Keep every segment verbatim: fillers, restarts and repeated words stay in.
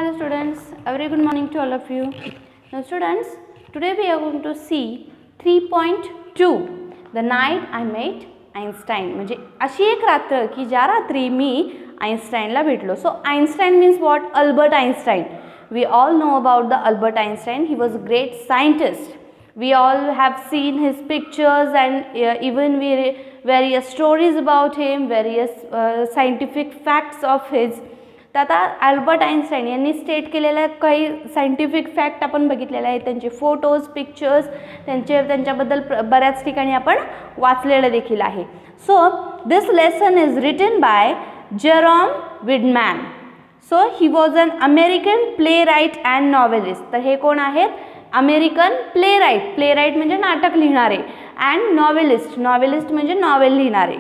Hello students, a very good morning to all of you. Now students, today we are going to see three point two, The night I met Einstein. म्हणजे अशी एक रात्र की ज्या रात्री मी आइन्स्टाईनला भेटलो. So Einstein means what? Albert Einstein. We all know about the Albert Einstein. He was a great scientist. We all have seen his pictures and uh, even we various stories about him, various uh, scientific facts of his. तर आता Albert Einstein यांनी state केलेल्या काही scientific fact आपण बघितलेले आहेत. त्यांचे photos, pictures, त्यांचे त्यांच्याबद्दल बऱ्याच ठिकाणी आपण वाचलेलं देखील आहे. So this lesson is written by Jerome Weidman. So he was an American playwright and novelist. तर हे कोण आहेत? American playwright. Playwright म्हणजे नाटक लिहिणारे अँड नॉवेलिस्ट. नॉवेलिस्ट म्हणजे नॉवेल लिहिणारे.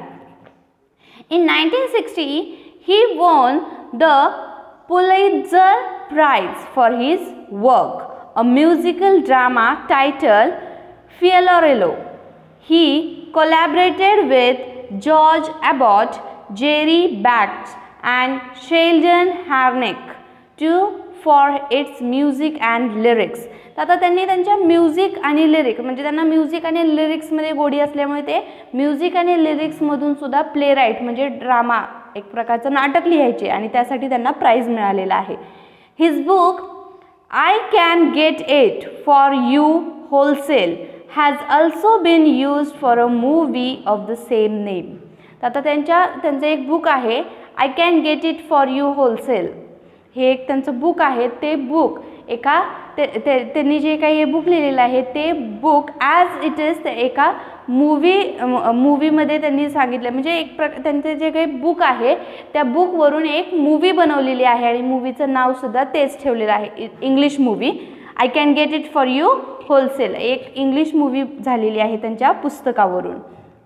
In nineteen sixty he won the Pulitzer Prize for his work, a musical drama titled Fiorello. He collaborated with George Abbott, Jerry Bax, and Sheldon Harnick to for its music and lyrics. आता त्यांनी त्यांच्या music आणि lyric म्हणजे त्यांना music आणि लिरिक्समध्ये गोडी असल्यामुळे ते म्युझिक आणि लिरिक्समधून सुद्धा प्ले राईट म्हणजे ड्रामा एक प्रकारचं नाटक लिहायचे आणि त्यासाठी त्यांना प्राइज मिळालेला आहे. His book I can get it for you wholesale has also been used for a movie of the same name. आता त्यांच्या त्यांचं एक बुक आहे I can get it for you wholesale. हे एक त्यांचं बुक आहे. ते बुक एका ते त्यांनी जे काही हे बुक लिहिलेलं आहे ते बुक ॲज इट इज एका मूवी मूवीमध्ये त्यांनी सांगितलं म्हणजे एक प्र त्यांचे जे काही बुक आहे त्या बुकवरून एक मूवी बनवलेली आहे आणि मूवीचं नावसुद्धा तेच ठेवलेलं आहे. English movie I can get it for you wholesale एक इंग्लिश मूवी झालेली आहे त्यांच्या पुस्तकावरून.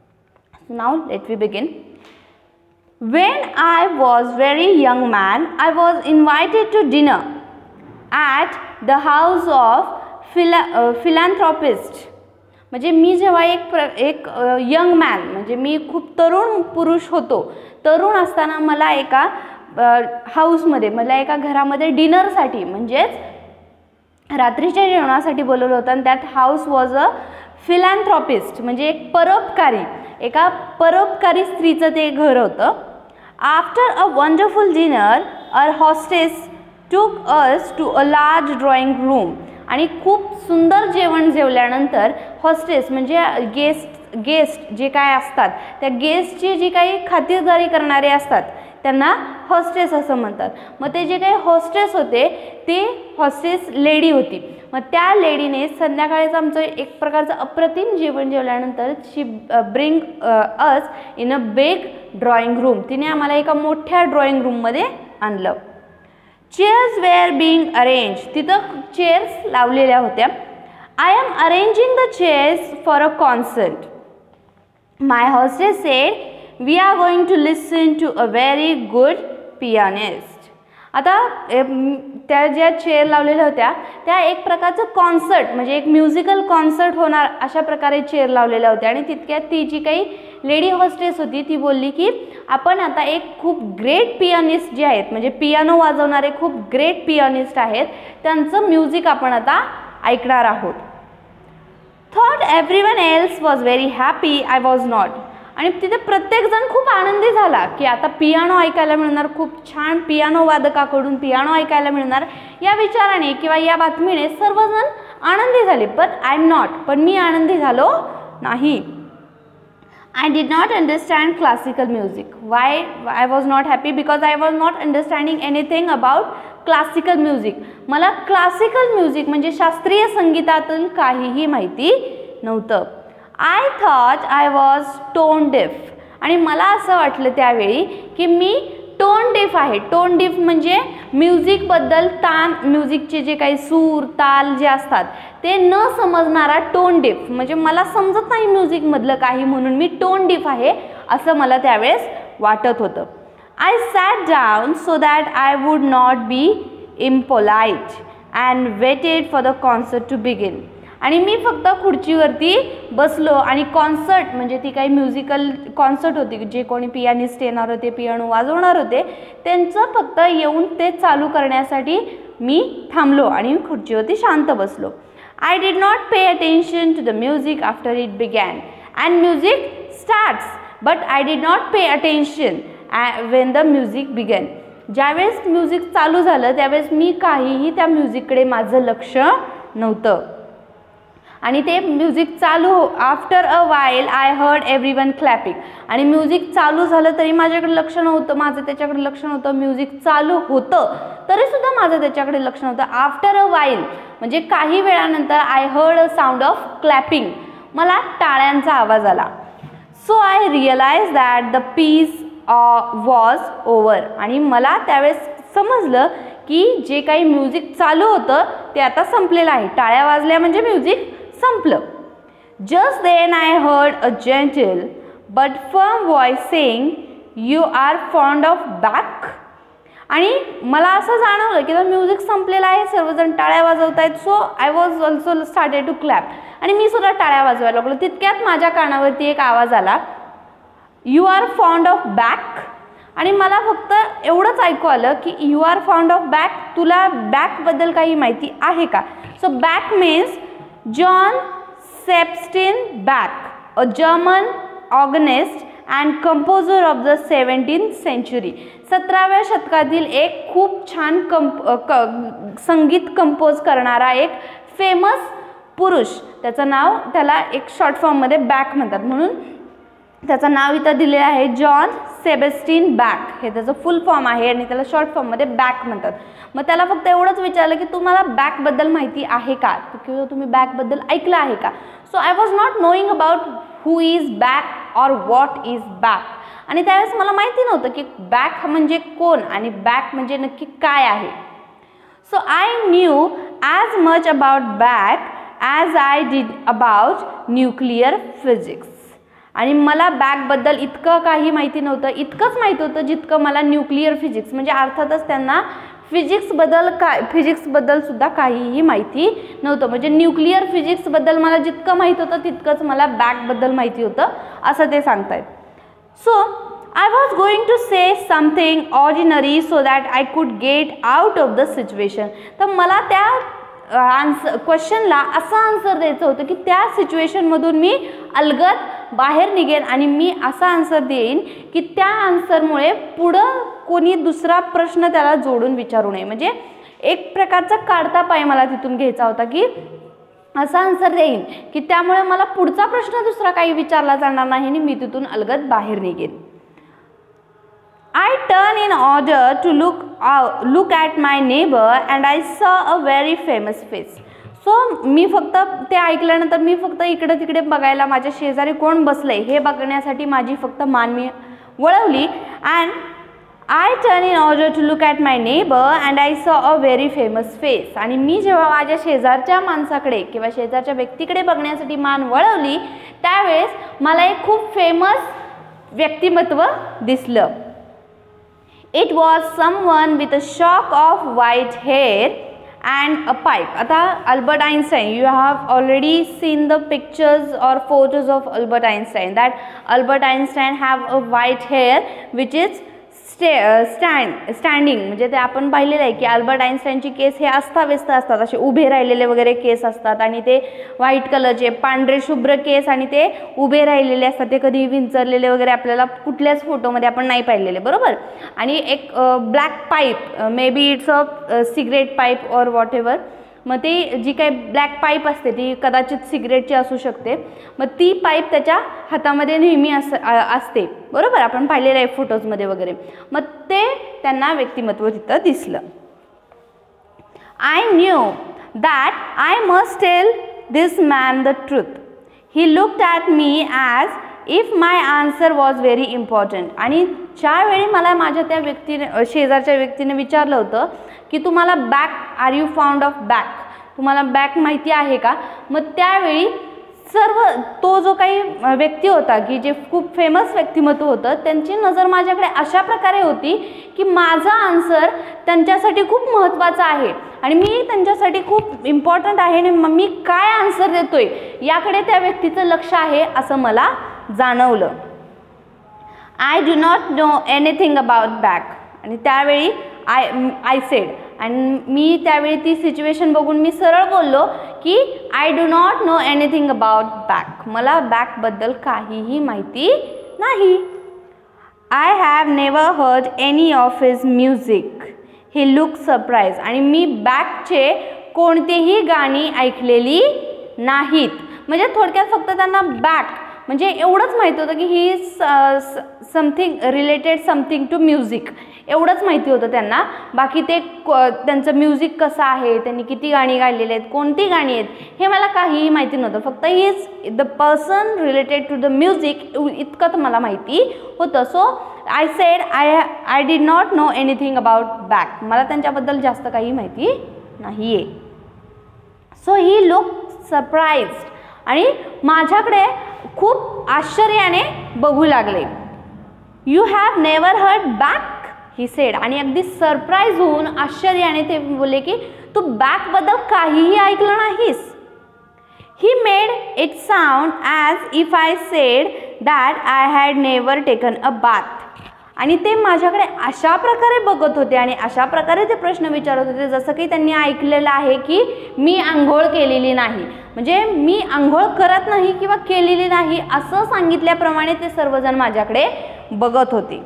नाव let we begin. When I was very young man, I was invited to dinner at the house of phila uh, philanthropist. म्हणजे मी जेव्हा एक प्र एक यंग मॅन म्हणजे मी खूप तरुण पुरुष होतो. तरुण असताना मला एका हाऊसमध्ये मला एका घरामध्ये डिनरसाठी म्हणजेच रात्रीच्या जेवणासाठी बोलवलं होतं आणि that house was a philanthropist म्हणजे एक परोपकारी एका परोपकारी स्त्रीचं ते घर होतं. After a wonderful dinner, our hostess took us to a large drawing room. आणि खूप सुंदर जेवण जेवल्यानंतर हॉस्टेस म्हणजे गेस्ट गेस्ट जे काय असतात त्या गेस्टची जी काही खातिरदारी करणारे असतात त्यांना हॉस्टेस असं म्हणतात. मग ते जे काही हॉस्टेस होते ते हॉस्टेस लेडी होती. मग त्या लेडीने संध्याकाळीच आमचं एक प्रकारचं अप्रतिम जेवण जेवल्यानंतर she bring us in a big drawing room. तिने आम्हाला एका मोठ्या ड्रॉइंग रूममध्ये आणलं. Chairs were being arrange. तिथं चेअर्स लावलेल्या होत्या. I am arranging the chairs for a concert. My hostess said we are going to listen to a very good pianist. आता त्या ज्या चेअर लावलेल्या होत्या त्या एक प्रकारचं कॉन्सर्ट म्हणजे एक म्युझिकल कॉन्सर्ट होणार अशा प्रकारे चेअर लावलेल्या होत्या आणि तितक्यात ती जी काही लेडी हॉस्टेस होती ती बोलली की आपण आता एक खूप ग्रेट पियानिस्ट जे आहेत म्हणजे पियानो वाजवणारे खूप ग्रेट पियानिस्ट आहेत त्यांचं म्युझिक आपण आता ऐकणार आहोत. Thought everyone else was very happy. I was not. आणि तिथे प्रत्येकजण खूप आनंदी झाला की आता पियानो ऐकायला मिळणार खूप छान पियानो वादकाकडून पियानो ऐकायला मिळणार या विचाराने किंवा या बातमीने सर्वजण आनंदी झाले. But I am not. पण मी आनंदी झालो नाही. I did not understand classical music. Why I was not happy? Because I was not understanding anything about classical music. मला क्लासिकल म्युझिक म्हणजे शास्त्रीय संगीतातील काहीही माहिती नव्हतं. I thought I was tone deaf. आणि मला असं वाटलं त्यावेळी की मी टोन डेफ आहे. टोन डेफ म्हणजे म्युझिकबद्दल तान म्युझिकचे जे काही सूर ताल जे असतात ते न समजणारा टोन डेफ म्हणजे मला समजत नाही म्युझिकमधलं काही म्हणून मी टोन डेफ आहे असं मला त्यावेळेस वाटत होतं. I sat down so that I would not be impolite and waited for the concert to begin. आणि मी फक्त खुर्चीवरती बसलो आणि कॉन्सर्ट म्हणजे ती काही म्युझिकल कॉन्सर्ट होती जे कोणी पियानिस्ट येणार होते पियानो वाजवणार होते त्यांचं फक्त येऊन ते चालू करण्यासाठी मी थांबलो आणि खुर्चीवरती शांत बसलो. I did not pay attention to the music after it began and music starts but I did not pay attention when the music began. ज्यावेळेस म्युझिक चालू झालं त्यावेळेस मी काहीही त्या म्युझिककडे माझं लक्ष नव्हतं. आणि ते म्युझिक चालू after a while I heard everyone clapping. आणि म्युझिक चालू झालं तरी माझ्याकडे लक्ष नव्हतं, माझं त्याच्याकडे लक्ष नव्हतं. म्युझिक चालू होतं तरीसुद्धा माझं त्याच्याकडे लक्ष नव्हतं. आफ्टर अ वाईल म्हणजे काही वेळानंतर I heard a sound of clapping. मला टाळ्यांचा आवाज आला. So I realize that the piece was over. आणि मला त्यावेळेस समजलं की जे काही म्युझिक चालू होतं ते आता संपलेलं आहे. टाळ्या वाजल्या म्हणजे म्युझिक संपलं. Just then I heard a gentle but firm voice saying you are fond of Bach. आणि मला असं जाणवलं की म्युझिक संपलेलं आहे, सर्वजण टाळ्या वाजवत आहेत. So I was also started to clap. आणि मी सुद्धा टाळ्या वाजवायला लागलो. तितक्यात माझ्या कानावरती एक आवाज आला, you are fond of Bach. आणि मला फक्त एवढंच ऐकू आलं की you are fond of Bach. तुला बॅकबद्दल काही माहिती आहे का? So Bach means John Sebastian Bach, a German organist and composer of the seventeenth century. सतराव्या शतकातील एक खूप छान कंप क संगीत कंपोज करणारा एक फेमस पुरुष. त्याचं नाव, त्याला एक शॉर्ट फॉर्ममध्ये बॅक म्हणतात, म्हणून त्याचं नाव इथं दिलेलं आहे जॉन सेबॅस्टियन बॅक. हे त्याचं फुल फॉर्म आहे आणि त्याला शॉर्ट फॉर्ममध्ये बॅक म्हणतात. मग त्याला फक्त एवढंच विचारलं की तुम्हाला बॅकबद्दल माहिती आहे का, किंवा तुम्ही बॅकबद्दल ऐकलं आहे का. So I was not knowing about who is Bach or what is Bach. आणि त्यावेळेस मला माहिती नव्हतं की बॅक म्हणजे कोण आणि बॅक म्हणजे नक्की काय आहे. So I knew as much about Bach as I did about nuclear physics. आणि मला बॅकबद्दल इतकं काही माहिती नव्हतं. इतकंच माहिती होतं जितकं मला न्यूक्लिअर फिजिक्स म्हणजे अर्थातच त्यांना फिजिक्सबद्दल काय फिजिक्सबद्दलसुद्धा काहीही माहिती नव्हतं. म्हणजे न्यूक्लिअर फिजिक्सबद्दल मला जितकं माहीत होतं तितकंच मला बॅकबद्दल माहिती होतं असं ते सांगतायत. So I was going to say something ordinary so that I could get out of the situation. तर मला त्या आन्सर क्वेश्चनला असं आन्सर द्यायचं होतं की त्या सिच्युएशनमधून मी अलगद बाहेर निघेन आणि मी असा आन्सर देईन की त्या आन्सरमुळे पुढं कोणी दुसरा प्रश्न त्याला जोडून विचारू नये. म्हणजे एक प्रकारचा काढता पाय मला तिथून घ्यायचा होता की असा आन्सर देईन की त्यामुळे मला पुढचा प्रश्न दुसरा काही विचारला जाणार नाही आणि मी तिथून अलगद बाहेर निघेन. I turned in order to look out, look at my neighbor and I saw a very famous face. So मी फक्त ते ऐकल्यानंतर मी फक्त इकडे तिकडे बघायला माझ्या शेजारी कोण बसले हे बघण्यासाठी माझी फक्त मान मी वळवली. And I turn in order to look at my neighbour and I saw a very famous face. आणि मी जेव्हा माझ्या शेजारच्या माणसाकडे किंवा शेजारच्या व्यक्तीकडे बघण्यासाठी मान वळवली त्यावेळेस मला एक खूप फेमस व्यक्तिमत्व दिसलं. It was someone with a shock of white hair and a pipe. आता Albert Einstein, you have already seen the pictures or photos of Albert Einstein. That Albert Einstein have a white hair which is stand standing म्हणजे ते आपण पाहिलेलं आहे की Albert आइन्स्टाईनची केस हे अस्ताव्यस्त असतात, असे उभे राहिलेले वगैरे केस असतात आणि ते व्हाईट कलरचे पांढरे शुभ्र केस आणि ते उभे राहिलेले असतात, ते कधी विंचरलेले वगैरे आपल्याला कुठल्याच फोटोमध्ये आपण नाही पाहिलेले बरोबर. आणि एक black pipe, maybe it's a cigarette pipe or whatever, मग ते जी काही ब्लॅक पाईप असते ती कदाचित सिगरेटची असू शकते, मग ती पाईप त्याच्या हातामध्ये नेहमी अस असते बरोबर, आपण पाहिलेलं आहे फोटोजमध्ये वगैरे. मग ते त्यांना व्यक्तिमत्व तिथं दिसलं. I knew that I must tell this man the truth. He looked at me as if my answer was very important. आणि ज्यावेळी मला माझ्या त्या व्यक्तीने शेजारच्या व्यक्तीने विचारलं होतं की तुम्हाला Bach, are you found of Bach, तुम्हाला बॅक माहिती आहे का, मग त्यावेळी सर्व तो जो काही व्यक्ती होता की जे खूप फेमस व्यक्तिमत्व होतं त्यांची नजर माझ्याकडे अशा प्रकारे होती की माझा आन्सर त्यांच्यासाठी खूप महत्त्वाचा आहे आणि मी त्यांच्यासाठी खूप इम्पॉर्टंट आहे आणि मी काय आन्सर देतोय याकडे त्या व्यक्तीचं लक्ष आहे असं मला जाणवलं. I do not know anything about Bach. आणि त्यावेळी आय आय सेड आणि मी त्यावेळी ती सिच्युएशन बघून मी सरळ बोललो की I do not know anything about Bach, मला बॅकबद्दल काहीही माहिती नाही. I have never heard any of his music, he look surprise. आणि मी बॅकचे कोणतीही गाणी ऐकलेली नाहीत. म्हणजे थोडक्यात फक्त त्यांना बॅक म्हणजे एवढंच माहिती होतं की he is something related something to music, एवढंच माहिती होतं त्यांना. बाकी ते त्यांचं म्युझिक कसं आहे, त्यांनी किती गाणी गायलेली आहेत, कोणती गाणी आहेत, हे मला काहीही माहिती नव्हतं. फक्त he is the person related to the music इतकं तर मला माहिती होतं. So I said I I did not know anything about Bach, मला त्यांच्याबद्दल जास्त काही माहिती नाही आहे. सो ही लुक सरप्राईज्ड आणि माझ्याकडे खूप आश्चर्याने बघू लागले. You have never heard Bach, he said. आणि अगदी सरप्राईज होऊन आश्चर्याने ते बोलले की तू बॅकबद्दल काहीही ऐकलं नाहीस. He made it sound as if I said that I had never taken a bath. आणि ते माझ्याकडे अशा प्रकारे बघत होते आणि अशा प्रकारे ते प्रश्न विचारत होते जसं की त्यांनी ऐकलेलं आहे की मी आंघोळ केलेली नाही, म्हणजे मी आंघोळ करत नाही किंवा केलेली नाही असं सांगितल्याप्रमाणे ते सर्वजण माझ्याकडे बघत होते.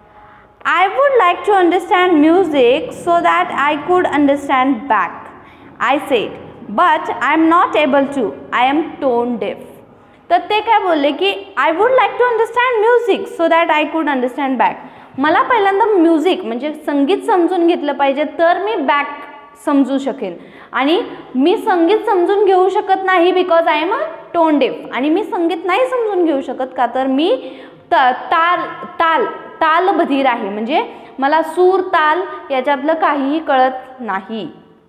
I would like to understand music so that I could understand back, I said, but I am not able to. I am tone deaf. तर ते काय बोलले की I would like to understand music so that I could understand back. मला पहिल्यांदा music म्हणजे संगीत समजून घेतलं पाहिजे तर मी बॅक समजू शकेन. आणि मी संगीत समजून घेऊ शकत नाही because I am a tone deaf. आणि मी संगीत नाही समजून घेऊ शकत का तर मी त ताल ताल तालबधीर आहे, म्हणजे मला सूर ताल याच्यातलं काहीही कळत नाही.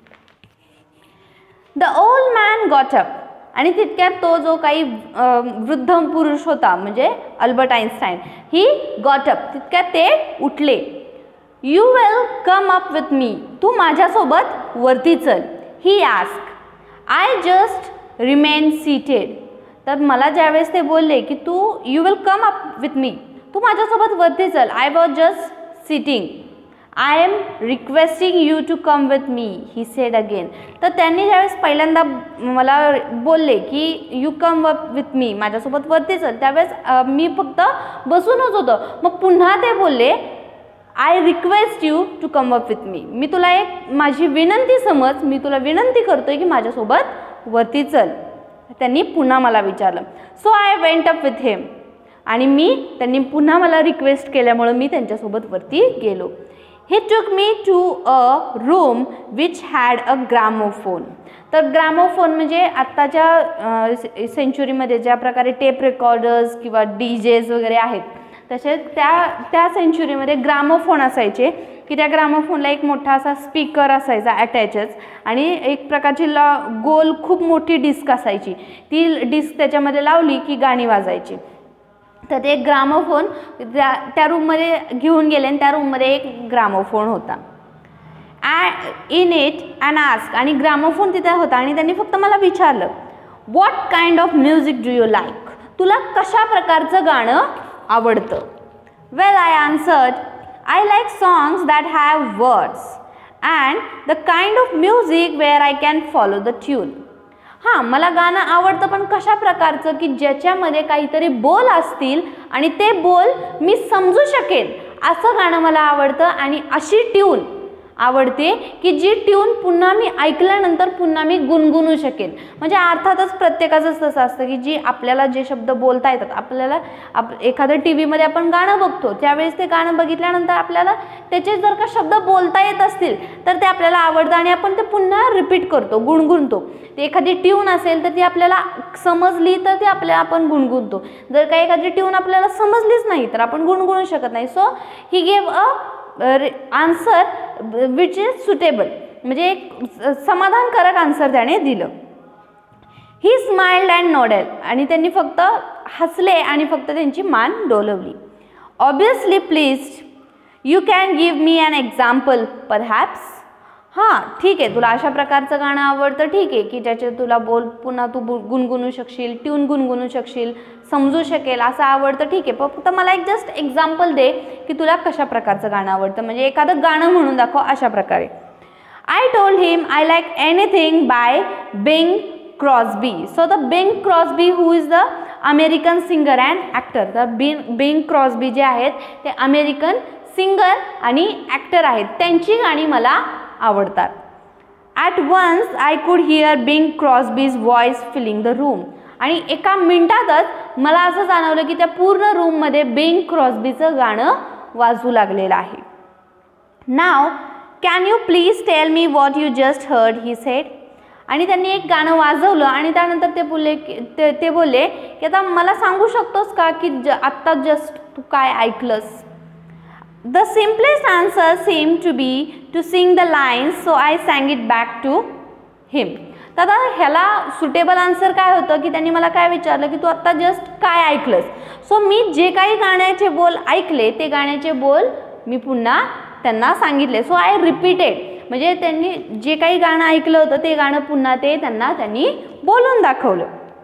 The old man got up. आणि तितक्यात तो जो काही वृद्ध पुरुष होता म्हणजे Albert Einstein, he got up, तितक्यात ते उठले. You will come up with me, तू माझ्यासोबत वरती चल. He ask. I just remain seated. तर मला ज्यावेळेस ते बोलले की तू you will come up with me, तू माझ्यासोबत वरती चल, I was just sitting. I am requesting you to come with me, he said again. तर त्यांनी ज्यावेळेस पहिल्यांदा मला बोलले की you come up with me, माझ्यासोबत वरती चल, त्यावेळेस मी फक्त बसूनच होतो. मग पुन्हा ते बोलले I request you to come up with me, मी तुला एक माझी विनंती समज, मी तुला विनंती करतोय की माझ्यासोबत वरती चल. त्यांनी पुन्हा मला विचारलं. So I went up with him. आणि मी त्यांनी पुन्हा मला रिक्वेस्ट केल्यामुळं मी त्यांच्यासोबत वरती गेलो. He took me to a room which had a gramophone. तर ग्रामोफोन म्हणजे आत्ताच्या सेंचुरीमध्ये ज्या प्रकारे टेप रेकॉर्डर्स किंवा डी जेज वगैरे आहेत तसेच त्या त्या सेंचुरीमध्ये ग्रामोफोन असायचे की त्या ग्रामोफोनला एक मोठा असा स्पीकर असायचा अटॅचच आणि एक प्रकारची ला गोल खूप मोठी डिस्क असायची. ती डिस्क त्याच्यामध्ये लावली की गाणी वाजायची. तर ते ग्रामोफोन त्या त्या रूममध्ये घेऊन गेले आणि त्या रूममध्ये एक ग्रामोफोन होता. A in it and ask. आणि ग्रामोफोन तिथे होता आणि त्यांनी फक्त मला विचारलं what kind of music do you like, तुला कशा प्रकारचं गाणं आवडतं. Well I answered I like songs that have words and the kind of music where I can follow the tune. हां, मला गाणं आवडतं पण कशा प्रकारचं की ज्याच्यामध्ये काहीतरी बोल असतील आणि ते बोल मी समजू शकेन असं गाणं मला आवडतं. आणि अशी ट्यून आवडते की जी ट्यून पुन्हा मी ऐकल्यानंतर पुन्हा मी गुणगुणू शकेन. म्हणजे अर्थातच प्रत्येकाचंच तसं असतं की जी आपल्याला जे शब्द बोलता येतात, आपल्याला आप एखादं टी व्हीमध्ये आपण गाणं बघतो त्यावेळेस ते गाणं बघितल्यानंतर आपल्याला त्याचे जर का शब्द बोलता येत असतील तर ते आपल्याला आवडतं आणि आपण ते पुन्हा रिपीट करतो, गुणगुणतो. ते एखादी ट्यून असेल तर ती आपल्याला समजली तर ती आपल्याला आपण गुणगुणतो. जर का एखादी ट्यून आपल्याला समजलीच नाही तर आपण गुणगुणू शकत नाही. So he gave a answer which is suitable, म्हणजे एक समाधानकारक आन्सर त्याने दिलं. He smiled and nodded. आणि त्यांनी फक्त हसले आणि फक्त त्यांची मान डोलवली. Obviously please you can give me an example perhaps. हां ठीक आहे, तुला अशा प्रकारचं गाणं आवडतं, ठीक आहे की ज्याचे तुला बोल पुन्हा तू गुणगुणू शकशील, ट्यून गुणगुणू शकशील, समजू शकेल असं आवडतं, ठीक आहे. पण फक्त मला एक जस्ट एक्झाम्पल दे की तुला कशा प्रकारचं गाणं आवडतं, म्हणजे एखादं गाणं म्हणून दाखव अशा प्रकारे. I told him I like anything by Bing Crosby. So the Bing Crosby who is the American singer and actor. The Bing Bing Crosby जे आहेत ते अमेरिकन सिंगर आणि ॲक्टर आहेत, त्यांची गाणी मला आवडतात. At once I could hear Bing Crosby's voice filling the room. आणि एका मिनिटातच मला असं जाणवलं की त्या पूर्ण रूममध्ये बिंग क्रॉस्बीचं गाणं वाजू लागलेलं आहे. Now can you please tell me what you just heard, he said. आणि त्यांनी एक गाणं वाजवलं आणि त्यानंतर ते बोलले ते ते बोलले की आता मला सांगू शकतोस का की ज आत्ता जस्ट तू काय ऐकलंस. The simplest answer seemed to be to sing the lines, so I sang it back to him. तर आता ह्याला सुटेबल आन्सर काय होतं की त्यांनी मला काय विचारलं की तू आत्ता जस्ट काय ऐकलंस. सो मी जे काही गाण्याचे बोल ऐकले ते गाण्याचे बोल मी पुन्हा त्यांना सांगितले. सो आय रिपीटेड, म्हणजे त्यांनी जे काही गाणं ऐकलं होतं ते गाणं पुन्हा ते त्यांना त्यांनी बोलून दाखवलं.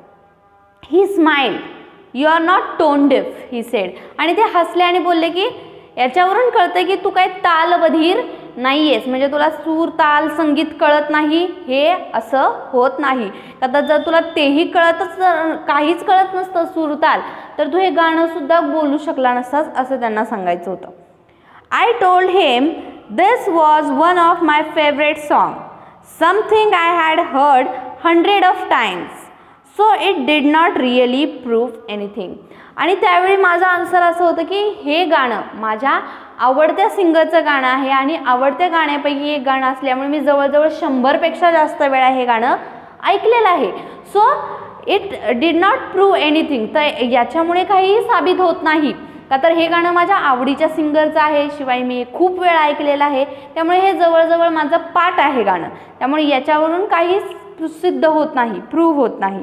He smiled, you are not tone deaf, he said. आणि ते हसले आणि बोलले की याच्यावरून कळतं की तू काय तालबधीर नाही आहेस, म्हणजे तुला सूर ताल संगीत कळत नाही, हे असं होत नाही. आता जर तुला तेही कळतच काहीच कळत नसतं सूर ताल, तर तू हे गाणं सुद्धा बोलू शकला नसतास, असं त्यांना सांगायचं होतं. I told him this was one of my favorite songs, something I had heard hundred of times, so it did not really prove anything. आणि त्यावेळी माझा आन्सर असं होतं की हे गाणं माझ्या आवडत्या सिंगरचं गाणं आहे आणि आवडत्या गाण्यापैकी एक गाणं असल्यामुळे मी जवळजवळ शंभरपेक्षा जास्त वेळा हे गाणं ऐकलेलं आहे. So it did not prove anything, तर याच्यामुळे काहीही साबित होत नाही का तर हे गाणं माझ्या आवडीच्या सिंगरचं आहे, शिवाय मी खूप वेळ ऐकलेलं आहे, त्यामुळे हे जवळजवळ माझं पाठ आहे गाणं, त्यामुळे याच्यावरून काही सिद्ध होत नाही, प्रूव्ह होत नाही.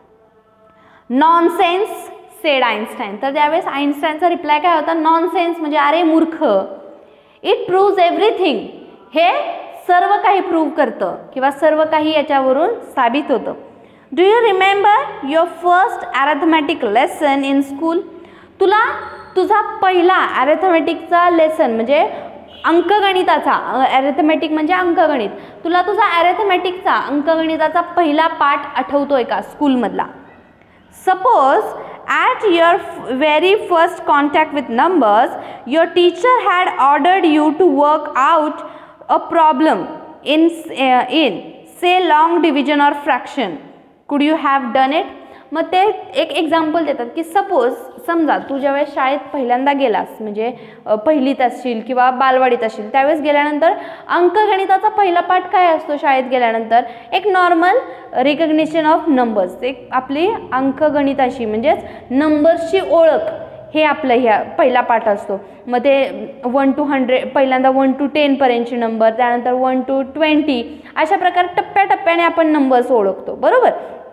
Nonsense said Einstein. तर त्यावेळेस आइन्स्टाईनचा रिप्लाय काय होता, नॉनसेन्स म्हणजे अरे मूर्ख. इट प्रूव्ज एव्हरीथिंग, हे सर्व काही प्रूव्ह करतं किंवा सर्व काही याच्यावरून साबित होतं. Do you remember your first arithmetic lesson in school. तुला तुझा पहिला अॅरेथमॅटिकचा लेसन म्हणजे अंकगणिताचा, अॅरेथमॅटिक म्हणजे अंकगणित, तुला तुझा अॅरेथमॅटिकचा अंकगणिताचा पहिला पाठ आठवतोय का स्कूलमधला. Suppose at your very first contact with numbers your teacher had ordered you to work out a problem in in say long division or fraction, could you have done it. मग ते एक एक्झाम्पल देतात की suppose समजा तू ज्यावेळेस शाळेत पहिल्यांदा गेलास, म्हणजे पहिलीत असशील किंवा बालवाडीत असशील, त्यावेळेस गेल्यानंतर अंकगणिताचा पहिला पाठ काय असतो शाळेत गेल्यानंतर, एक नॉर्मल रिकग्निशन ऑफ नंबर्स, एक आपली अंकगणिताशी म्हणजेच नंबर्सची ओळख, हे आपलं ह्या पहिला पाठ असतो. मग ते वन टू हंड्रेड पहिल्यांदा वन टू टेनपर्यंतचे नंबर, त्यानंतर वन टू ट्वेंटी, अशा प्रकारे टप्प्याटप्प्याने आपण नंबर्स ओळखतो, बरोबर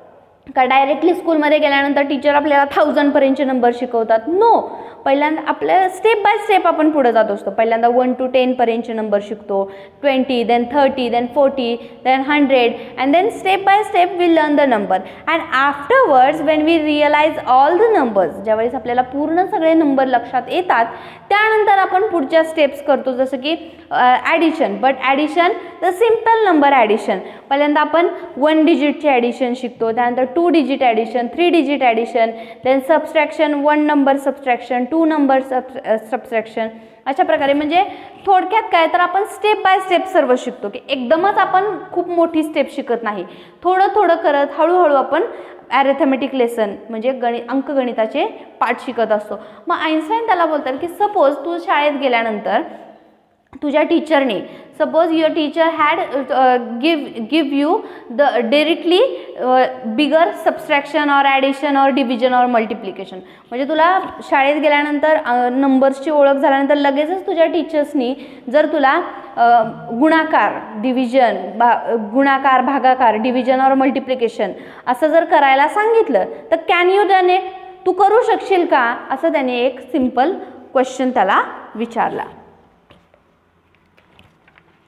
का. डायरेक्टली स्कूलमध्ये गेल्यानंतर टीचर आपल्याला थाउजंडपर्यंतचे नंबर शिकवतात, नो. पहिल्यांदा आपल्या स्टेप बाय स्टेप आपण पुढे जात असतो. पहिल्यांदा वन टू टेनपर्यंतचे नंबर शिकतो, twenty, then thirty, then forty, then hundred, and then step by step we learn the number. And afterwards when we realize all the numbers, ज्यावेळेस आपल्याला पूर्ण सगळे नंबर लक्षात येतात, त्यानंतर आपण पुढच्या स्टेप्स करतो, जसं की addition. But addition the simple number addition, पहिल्यांदा आपण वन डिजिटचे ॲडिशन शिकतो, त्यानंतर two digit addition, three digit addition, then subtraction, one number subtraction, two number sub subtraction, अशा प्रकारे. म्हणजे थोडक्यात काय तर आपण स्टेप बाय स्टेप सर्व शिकतो, की एकदमच आपण खूप मोठी स्टेप शिकत नाही, थोडं थोडं करत हळूहळू आपण ॲरेथमॅटिक लेसन म्हणजे गणित अंकगणिताचे पाठ शिकत असतो. मग आइन्स्टाईन त्याला बोलतात की सपोज तू शाळेत गेल्यानंतर तुझ्या टीचरने, suppose your teacher had give give you the directly bigger subtraction or addition or division or multiplication, म्हणजे तुला शाळेत गेल्यानंतर नंबर्सची ओळख झाल्यानंतर लगेचच तुझ्या टीचर्सनी जर तुला गुणाकार, डिव्हिजन, भा गुणाकार भागाकार, डिव्हिजन ऑर मल्टिप्लिकेशन असं जर करायला सांगितलं तर कॅन यू डन इट, तू करू शकशील का, असं त्याने एक सिम्पल क्वेश्चन त्याला विचारला.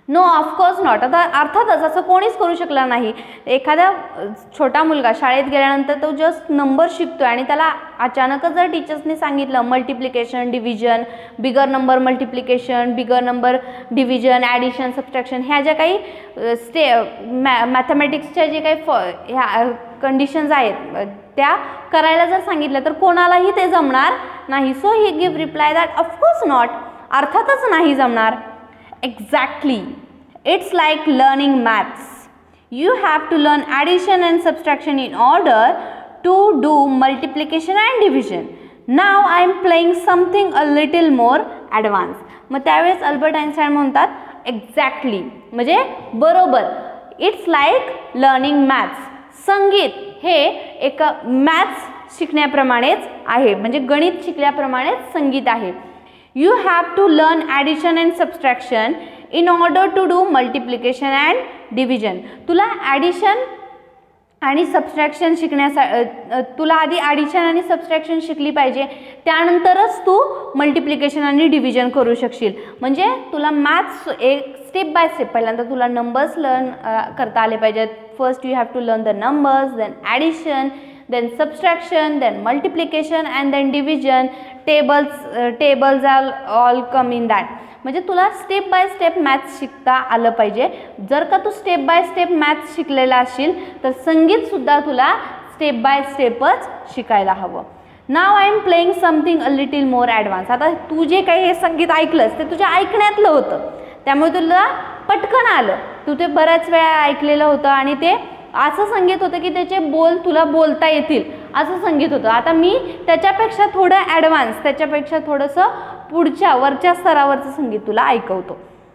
No of course not. आता अर्थातच असं कोणीच करू शकणार नाही. एखादा छोटा मुलगा शाळेत गेल्यानंतर तो जस्ट नंबर शिकतोय आणि त्याला अचानकच जर टीचर्सने सांगितलं multiplication, division, bigger number multiplication, bigger number division, addition, subtraction ह्या ज्या काही स्टे मॅ मॅथमॅटिक्सच्या जे काही फ ह्या कंडिशन्स आहेत त्या करायला जर सांगितलं तर कोणालाही ते जमणार नाही. So he give reply that of course not. अर्थातच नाही जमणार. Exactly. It's like learning maths. You have to learn addition and subtraction in order to do multiplication and division. Now I am playing something a little more advanced. मग त्यावेळेस Albert Einstein म्हणतात exactly म्हणजे बरोबर. It's like learning maths. संगीत हे एक maths शिकण्याप्रमाणेच आहे, म्हणजे गणित शिकल्याप्रमाणेच संगीत आहे. You have to learn addition and subtraction in order to do multiplication and division. तुला ॲडिशन आणि सबस्ट्रॅक्शन शिकण्यासाठी तुला आधी ॲडिशन आणि सबस्ट्रॅक्शन शिकली पाहिजे, त्यानंतरच तू मल्टिप्लिकेशन आणि डिव्हिजन करू शकशील. म्हणजे तुला मॅथ्स एक स्टेप बाय स्टेप पहिल्यांदा तुला नंबर्स लर्न करता आले पाहिजेत. First you have to learn the numbers, then addition, then subtraction, then multiplication and then division. tables uh, tables are all come in that. म्हणजे तुला स्टेप बाय स्टेप मॅथ्स शिकता आलं पाहिजे. जर का तू स्टेप बाय स्टेप मॅथ्स शिकलेला असशील तर संगीतसुद्धा तुला स्टेप बाय स्टेपच शिकायला हवं. Now I am playing something a little more advance. आता तू जे काही हे संगीत ऐकलंस ते तुझ्या ऐकण्यातलं होतं, त्यामुळे तुला पटकन आलं. तू ते बऱ्याच वेळा ऐकलेलं होतं आणि ते असं संगीत होतं की त्याचे बोल तुला बोलता येतील असं संगीत होतं. आता मी त्याच्यापेक्षा थोडं ॲडव्हान्स, त्याच्यापेक्षा थोडंसं पुढच्या वरच्या स्तरावरचं संगीत तुला ऐकवतो.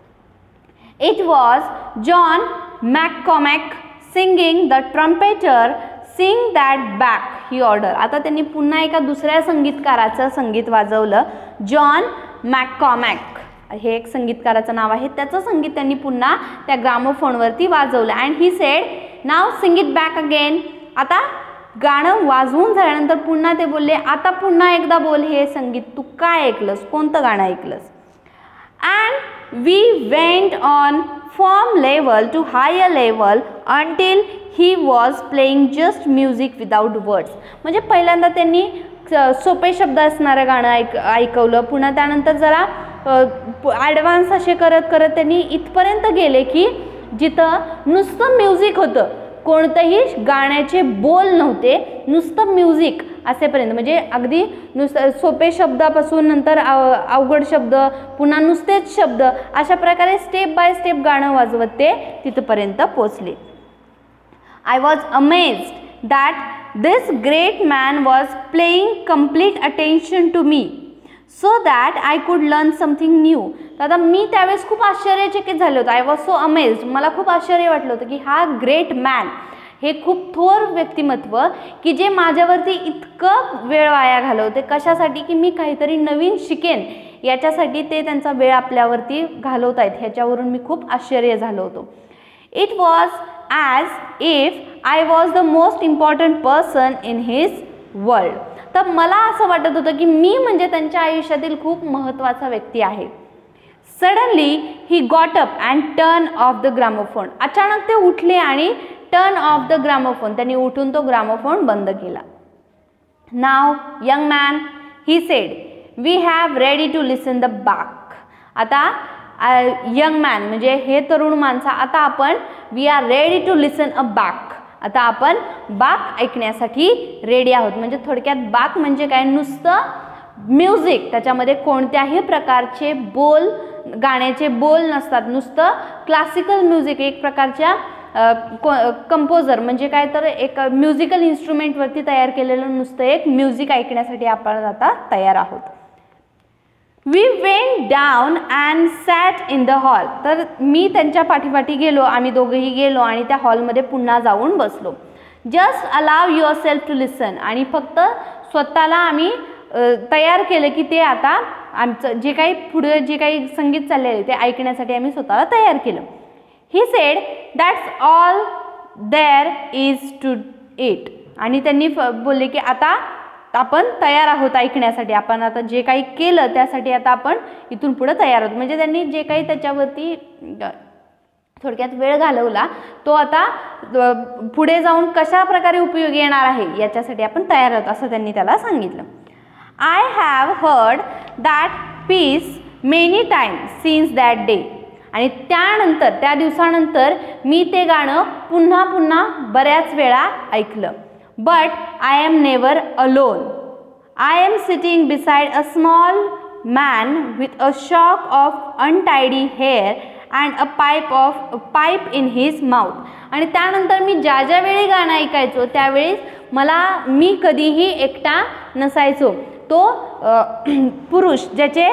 It was John McCormack singing the trumpeter sing that back he order. आता त्यांनी पुन्हा एका दुसऱ्या संगीतकाराचं संगीत वाजवलं. जॉन मॅककॉमॅक हे एक संगीतकाराचं नाव आहे, त्याचं संगीत त्यांनी पुन्हा त्या ग्रामोफोनवरती वाजवलं. And he said now sing it back again. आता गाणं वाजवून झाल्यानंतर पुन्हा ते बोलले आता पुन्हा एकदा बोल हे संगीत तू काय ऐकलंस, कोणतं गाणं ऐकलंस. And we went on from level to higher level until he was playing just music without words. म्हणजे पहिल्यांदा त्यांनी सोपे शब्द असणारं गाणं ऐक ऐकवलं पुन्हा त्यानंतर जरा ॲडव्हान्स असे करत करत त्यांनी इथपर्यंत गेले की जिथं नुसतं म्युझिक होतं, कोणतंही गाण्याचे बोल नव्हते, नुसतं म्युझिक असेपर्यंत. म्हणजे अगदी नुसतं सोपे शब्दापासून नंतर अवघड शब्द पुन्हा नुसतेच शब्द अशा प्रकारे स्टेप बाय स्टेप गाणं वाजवत ते तिथपर्यंत पोचले. I was amazed that this great man was playing complete attention to me so that I could learn something new. तर आता मी त्यावेळेस खूप आश्चर्यचकित झाले होते. I was so amazed. मला खूप आश्चर्य वाटलं होतं की हा ग्रेट मॅन हे खूप थोर व्यक्तिमत्व की जे माझ्यावरती इतकं वेळ वाया घालवते कशासाठी की मी काहीतरी नवीन शिकेन याच्यासाठी ते त्यांचा वेळ आपल्यावरती घालवत आहेत, ह्याच्यावरून मी खूप आश्चर्य झालो होतो. It was as if I was the most important person in his world. तर मला असं वाटत होतं की मी म्हणजे त्यांच्या आयुष्यातील खूप महत्त्वाचा व्यक्ती आहे. Suddenly he got up and turn off the gramophone. अचानक ते उठले आणि टर्न ऑफ द ग्रामोफोन, त्यांनी उठून तो ग्रामोफोन बंद केला. Now young man he said we have ready to listen the Bach. आता यंग मॅन म्हणजे हे तरुण माणसं, आता आपण we are ready to listen a Bach. आता आपण बाक ऐकण्यासाठी रेडी आहोत. म्हणजे थोडक्यात बाक म्हणजे काय, नुसतं म्युझिक, त्याच्यामध्ये कोणत्याही प्रकारचे बोल गाण्याचे बोल नसतात, नुसतं क्लासिकल म्युझिक, एक प्रकारच्या कंपोजर म्हणजे काय तर एक म्युझिकल इन्स्ट्रुमेंटवरती तयार केलेलं नुसतं एक म्युझिक ऐकण्यासाठी आपण आता तयार आहोत. We went down and sat in the hall. तर मी त्यांच्या पाठीपाठी गेलो, आम्ही दोघंही गेलो आणि त्या हॉलमध्ये पुन्हा जाऊन बसलो. Just allow yourself to listen. आणि फक्त स्वतःला आम्ही तयार केलं की ते आता आमचं जे काही पुढे जे काही संगीत चाललेलं ते ऐकण्यासाठी आम्ही स्वतःला तयार केलं. He said that's all there is to it. आणि त्यांनी बोलले की आता आपण तयार आहोत ऐकण्यासाठी, आपण आता जे काही केलं त्यासाठी आता आपण इथून पुढे तयार आहोत. म्हणजे त्यांनी जे काही त्याच्यावरती थोडक्यात वेळ घालवला तो आता पुढे जाऊन कशा प्रकारे उपयोगी येणार आहे याच्यासाठी आपण तयार आहोत असं त्यांनी त्याला सांगितलं. I have heard that piece many times since that day. आणि त्यानंतर त्या दिवसानंतर मी ते गाणं पुन्हा पुन्हा बऱ्याच वेळा ऐकलं. But I am never alone. I am sitting beside a small man with a shock of untidy hair and a pipe of pipe in his mouth. आणि त्यानंतर मी ज्या ज्या वेळी गाणं ऐकायचो त्यावेळी मला मी कधीही एकटा नसायचो. तो पुरुष ज्याचे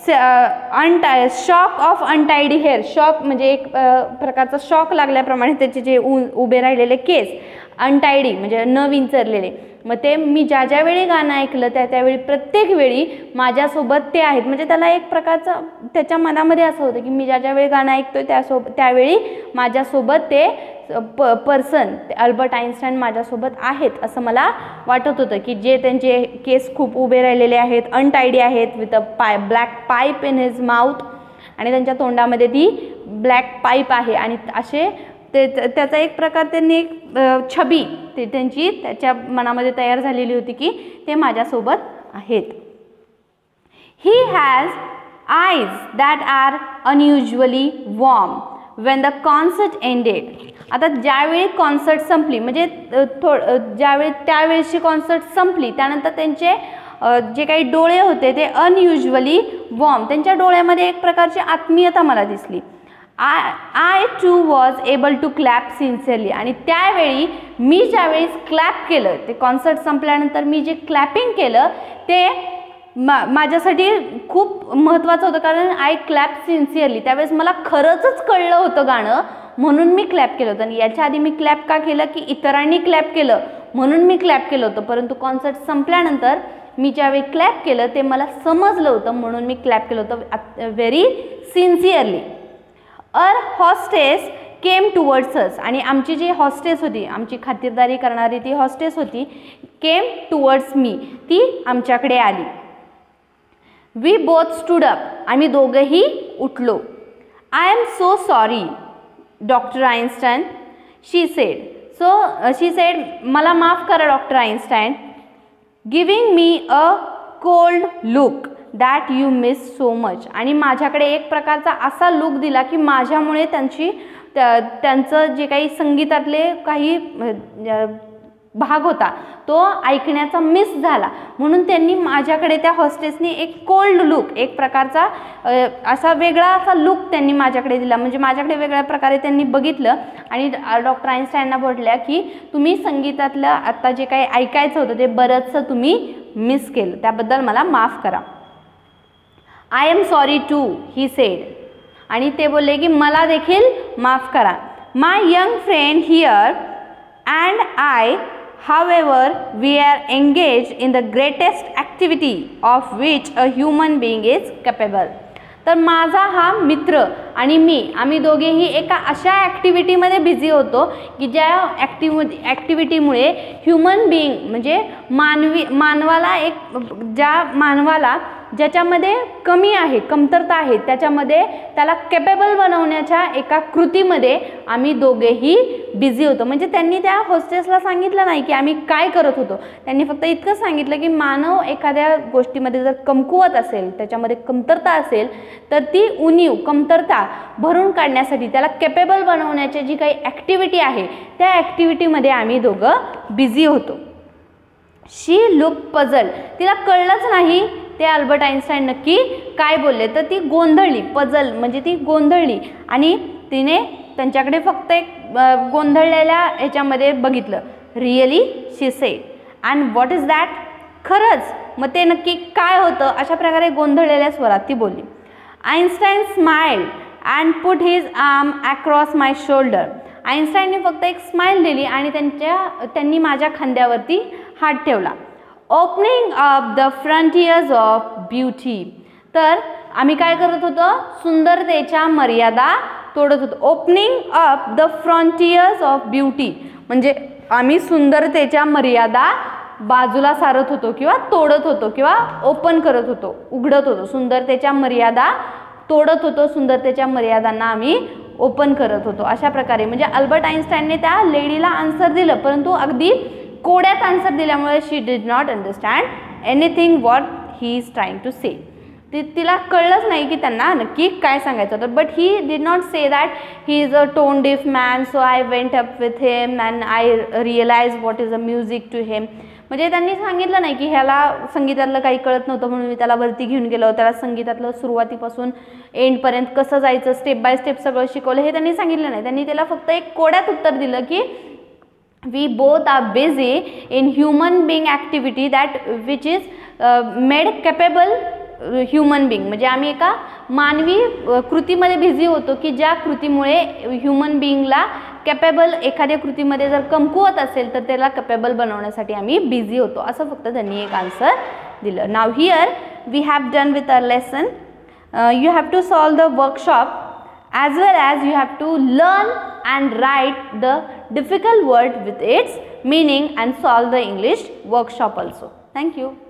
untie shock of untidy hair, shock म्हणजे एक प्रकारचा शॉक लागल्याप्रमाणे त्याचे जे उ उभे राहिलेले केस अनटायडी म्हणजे न विंचरलेले, मग ते मी ज्या ज्या वेळी गाणं ऐकलं त्या त्यावेळी प्रत्येक वेळी माझ्यासोबत ते आहेत. म्हणजे त्याला एक प्रकारचं त्याच्या मनामध्ये असं होतं की मी ज्या ज्या वेळी गाणं ऐकतोय त्यासोबत त्यावेळी माझ्यासोबत ते प पर्सन अल्बर्ट आइन्स्टाईन माझ्यासोबत आहेत असं मला वाटत होतं. की जे त्यांचे केस खूप उभे राहिलेले आहेत, अनटायडी आहेत, with a pie black pipe in his mouth, आणि त्यांच्या तोंडामध्ये ती ब्लॅक पाईप आहे. आणि असे ते त्याचा एक प्रकार त्यांनी एक छबी ते त्यांची त्याच्या मनामध्ये तयार झालेली होती की ते माझ्यासोबत आहेत. He has eyes that are unusually warm when the concert ended. आता ज्यावेळी कॉन्सर्ट संपली म्हणजे थो ज्यावेळी त्यावेळेची कॉन्सर्ट संपली त्यानंतर त्यांचे जे काही डोळे होते ते अनयुज्युअली वॉर्म, त्यांच्या डोळ्यामध्ये एक प्रकारची आत्मीयता मला दिसली. I I too was able to clap sincerely. आणि त्यावेळी मी ज्यावेळेस क्लॅप केलं ते कॉन्सर्ट संपल्यानंतर मी जे क्लॅपिंग केलं ते मा माझ्यासाठी खूप महत्त्वाचं होतं, कारण आय क्लॅप सिन्सिअरली. त्यावेळेस मला खरंच कळलं होतं गाणं म्हणून मी क्लॅप केलं होतं. आणि याच्या आधी मी क्लॅप का केलं की इतरांनी क्लॅप केलं म्हणून मी क्लॅप केलं होतं, परंतु कॉन्सर्ट संपल्यानंतर मी ज्यावेळी क्लॅप केलं ते मला समजलं होतं म्हणून मी क्लॅप केलं होतं very sincerely. Uh hostess came towards us. आणि आमची जी हॉस्टेस होती, आमची खातिरदारी करणारी ती हॉस्टेस होती, केम टुवर्ड्स मी, ती आमच्याकडे आली. We both stood up. आम्ही दोघंही उठलो. I am so sorry doctor Einstein she said. So she said मला माफ करा doctor Einstein. Giving me a cold look that you miss so much. आणि माझ्याकडे एक प्रकारचा असा लुक दिला की माझ्यामुळे त्यांची त्यांचं जे काही संगीतातले काही भाग होता तो ऐकण्याचा मिस झाला, म्हणून त्यांनी माझ्याकडे त्या हॉस्टेसनी एक कोल्ड लुक, एक प्रकारचा असा वेगळा असा लुक त्यांनी माझ्याकडे दिला. म्हणजे माझ्याकडे वेगळ्या प्रकारे त्यांनी बघितलं आणि डॉक्टर आइन्स्टाईनना बोलल्या की तुम्ही संगीतातलं आता जे काही ऐकायचं होतं ते बरंचसं तुम्ही मिस केलं, त्याबद्दल मला माफ करा. I am sorry to he said. आणि ते बोलले की मला देखील माफ करा. My young friend here and I however we are engaged in the greatest activity of which a human being is capable. तर माझा हा मित्र आणि मी आम्ही दोघेही एका अशा ॲक्टिव्हिटीमध्ये बिझी होतो की ज्या ॲक्टिव ॲक्टिव्हिटीमुळे ह्युमन बिईंग म्हणजे मानवी मानवाला एक ज्या मानवाला ज्याच्यामध्ये कमी आहे, कमतरता आहे, त्याच्यामध्ये त्याला केपेबल बनवण्याच्या एका कृतीमध्ये आम्ही दोघेही बिझी होतो. म्हणजे त्यांनी त्या होस्टेसला सांगितलं नाही की आम्ही काय करत होतो, त्यांनी फक्त इतकं सांगितलं की मानव एखाद्या गोष्टीमध्ये जर कमकुवत असेल, त्याच्यामध्ये कमतरता असेल तर ती उणीव कमतरता भरून काढण्यासाठी त्याला केपेबल बनवण्याची जी काही ॲक्टिव्हिटी आहे त्या ॲक्टिव्हिटीमध्ये आम्ही दोघं बिझी होतो. She look puzzle. तिला कळलंच नाही ते अल्बर्ट आइन्स्टाईन नक्की काय बोलले, तर ती गोंधळली. पझल म्हणजे ती गोंधळली आणि तिने त्यांच्याकडे फक्त एक गोंधळलेल्या ह्याच्यामध्ये बघितलं. Really she said. And what is that. खरंच मग ते नक्की काय होतं, अशा प्रकारे गोंधळलेल्या स्वरात ती बोलली. Einstein smiled and put his arm across my shoulder. आइन्स्टाईनने फक्त एक स्माइल दिली आणि त्यांच्या त्यांनी माझ्या खांद्यावरती हात ठेवला. Opening up the frontiers of beauty. तर आम्ही काय करत होतो, सुंदरतेच्या मर्यादा तोडत होतो. Opening up the frontiers of beauty म्हणजे आम्ही सुंदरतेच्या मर्यादा बाजूला सारत होतो किंवा तोडत होतो किंवा ओपन करत होतो, उघडत होतो. सुंदरतेच्या मर्यादा तोडत होतो, सुंदरतेच्या मर्यादांना आम्ही ओपन करत होतो. अशा प्रकारे म्हणजे अल्बर्ट आइन्स्टाईनने त्या लेडीला आन्सर दिलं, परंतु अगदी कोड्यात आन्सर दिल्यामुळे she did not understand anything what he is trying to say. ती तिला कळलंच नाही की त्यांना नक्की काय सांगायचं होतं. But he did not say that he is a tone deaf man, so I went up with him and I realise what is a music to him. म्हणजे त्यांनी सांगितलं नाही की ह्याला संगीतातलं काही कळत नव्हतं म्हणून मी त्याला वरती घेऊन गेलो, त्याला संगीतातलं सुरुवातीपासून एंडपर्यंत कसं जायचं स्टेप बाय स्टेप सगळं शिकवलं, हे त्यांनी सांगितलं नाही. त्यांनी त्याला फक्त एक कोड्यात उत्तर दिलं की we both are busy in human being activity that which is uh, made capable uh, human being. म्हणजे आम्ही एका मानवी कृतीमध्ये बिझी होतो की ज्या कृतीमुळे ह्युमन बिईंगला कॅपेबल, एखाद्या कृतीमध्ये जर कमकुवत असेल तर त्याला कॅपेबल बनवण्यासाठी आम्ही बिझी होतो, असं फक्त त्यांनी एक आन्सर दिलं. Now here we have done with our lesson. You have to solve the workshop as well as you have to learn and write the difficult word with its meaning and solve the English workshop also. Thank you.